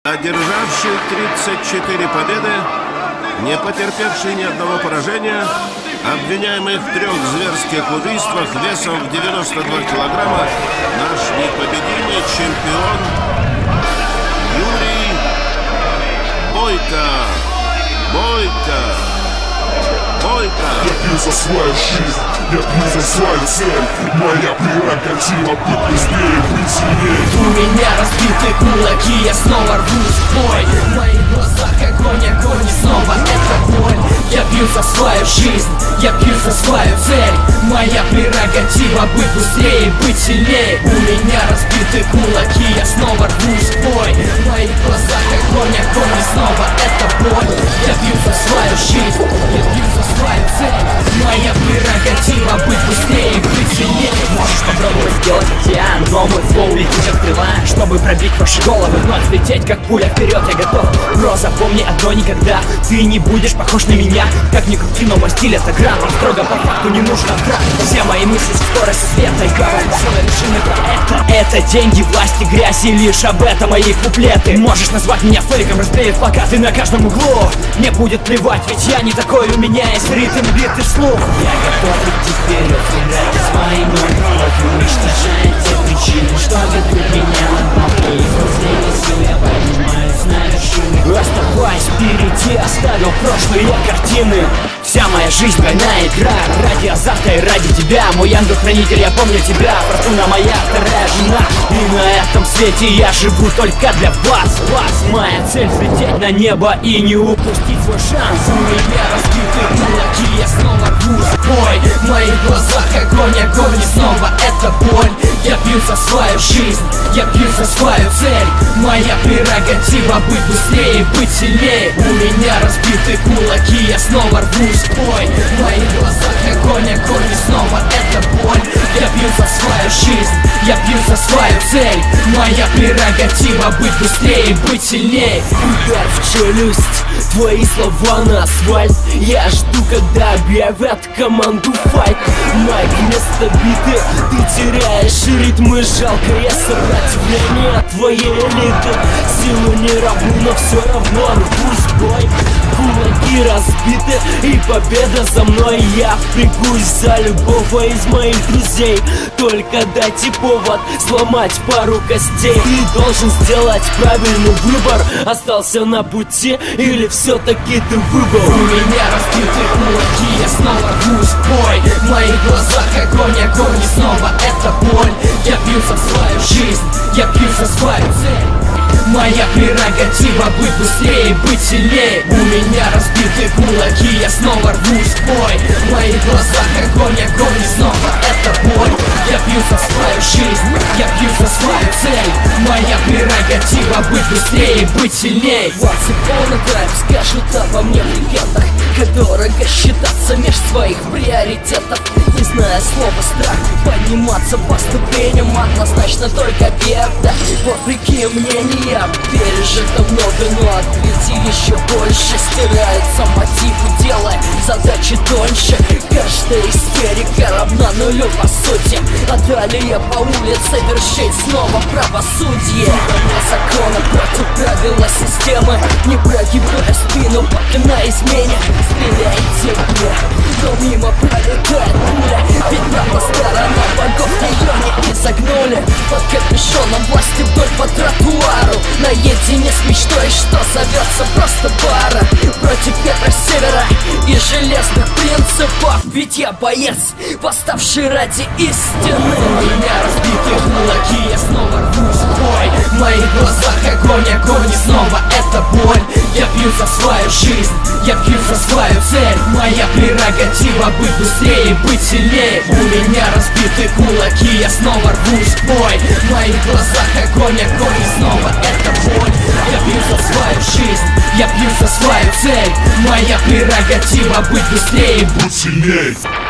Одержавший 34 победы, не потерпевший ни одного поражения, обвиняемый в 3 зверских убийствах весом в 92 килограмма, наш непобедимый чемпион Юрий Бойко. Я пью за свою жизнь, я пью за свою цель. Моя прерогатива быть быстрее, быть сильнее. У меня разбиты кулаки, я снова рвусь в бой. В моих глазах огонь, и снова это боль. Я пью за свою жизнь, я пью за свою цель. Моя прерогатива быть быстрее, быть сильнее. У меня разбиты кулаки, я снова рвусь в бой. В моих глазах огонь, и снова это боль. Я пью за свою жизнь, я пью за свою цель. Моя прерогатива быть быстрее, быть сильнее. Можешь попробовать сделать как я, но мой флоу летит как стрела. Чтобы пробить ваши головы, вновь лететь как пуля вперед, я готов. Бро, запомни одно никогда, ты не будешь похож на меня. Как ни крути, но мой стиль это град. Он строго по факту, не нужно трат. Все мои мысли со скоростью света и говорят все вершины проекта. Это деньги, власть и грязь, и лишь об этом мои куплеты. Можешь назвать меня фейком, расклеив плакаты на каждом углу. Мне будет плевать, ведь я не такой, у меня есть ритм, бит и слух. Я готов идти вперед, играть с моим кровью, уничтожая те причины, что ведут меня на дно. И последней сил я поднимаюсь на вершины. Оставаясь впереди, оставил прошлые картины. Вся моя жизнь двойная игра, ради азарта и ради тебя. Мой ангел-хранитель, я помню тебя. Фортуна моя вторая жена. И на этом свете я живу только для вас. Моя цель взлететь на небо и не упустить свой шанс. У меня разбиты кулаки, я снова рвусь в бой. В моих глазах огонь, и снова это боль. Я пью за свою жизнь, я пью за свою цель. Моя прерогатива быть быстрее, быть сильнее. У меня разбиты кулаки, я снова рвусь в бой. В моих глазах огонь, и снова это боль. Я пью за свою жизнь, я пью за свою цель. Моя прерогатива быть быстрее, быть сильнее. Удар в челюсть, твои слова на асфальт. Я жду, когда объявят команду файт. Майк вместо биты, ты теряешь ритмы. Жалкое сопротивление твоей элиты. Силу не равны, но все равно рвусь в бой. Кулаки разбиты и победа за мной. Я впрягусь за любого из моих друзей. Только дайте повод сломать пару костей. Ты должен сделать правильный выбор. Остался на пути или все-таки ты выбрал? У меня разбиты кулаки, я снова рвусь в бой. В моих глазах огонь, и снова это боль. Я пью за свою жизнь, я пью за свою цель. Моя прерогатива быть быстрее, быть сильнее. У меня разбиты кулаки, я снова рвусь в бой. В моих глазах огонь, и снова это боль. Я пью за свою жизнь, я пью за свою цель. Моя прерогатива быть быстрее, быть сильнее. Once upon a time скажут обо мне в легендах, как дорого считаться меж своих приоритетов. Не зная слова страх, подниматься по ступеням однозначно только беда. Вопреки мнениям пережито много, но открытий еще больше. Стираются мотивы, делая задачи тоньше. Каждая истерика равна нулю по сути. А далее по улице вершить снова правосудие. Вне закона против правила системы. Не прогибая спину, пока на измене. Стреляйте мне, но мимо пролетает пуля. Ведь правда сторона богов ее не изогнули. Под капюшоном власти вдоль по тротуару. Наедине с мечтой, что зовется просто пара. Против ветра севера и железных принципов. Ведь я боец, восставший ради истины. У меня разбиты кулаки, я снова рвусь в бой. В моих глазах огонь, и снова это боль. Я пью за свою жизнь, я пью за свою цель. Моя прерогатива быть быстрее, быть сильнее. У меня разбиты кулаки, я снова рвусь в бой. В моих глазах огонь, и снова это боль. Я пью за свою жизнь, я пью за свою цель. Моя прерогатива быть быстрее, Быть сильнее.